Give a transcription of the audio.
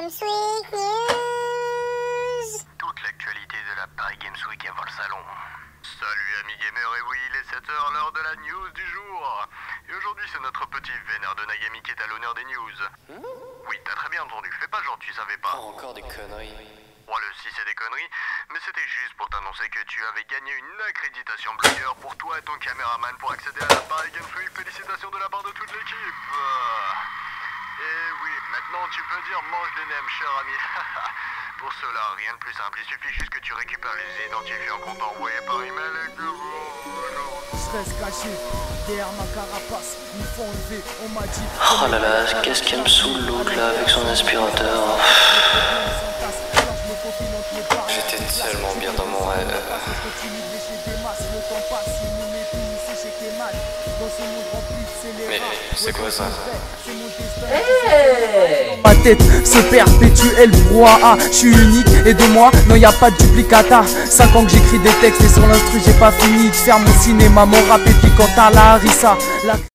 Games Week News. Toute l'actualité de la Paris Games Week avant le salon. Salut amis gamers, et oui, il est 7h, l'heure de la news du jour. Et aujourd'hui, c'est notre petit vénère de Nagami qui est à l'honneur des news. Oui, t'as très bien entendu, fais pas genre tu savais pas. Oh, encore des conneries. Voilà, si c'est des conneries, mais c'était juste pour t'annoncer que tu avais gagné une accréditation blogueur pour toi et ton caméraman pour accéder à la Paris Games Week. Félicitations de la part de toute l'équipe. Et oui, maintenant tu peux dire mange les nems, cher ami. Pour cela, rien de plus simple, il suffit juste que tu récupères les identifiants qu'on t'a envoyés par email et que bonjour. Je reste caché derrière ma carapace, il faut enlever, on m'a dit. Oh là là, qu'est-ce qu'elle me saoule l'autre là avec son aspirateur. J'étais tellement bien dans mon rêve. Mais c'est quoi ça? Ma tête se perpétue, elle brouhaha. Je suis unique et de moi, non y a pas de duplicata. 5 ans que j'écris des textes et sur l'instru j'ai pas fini de faire mon cinéma, mon rap et puis quant à la harissa.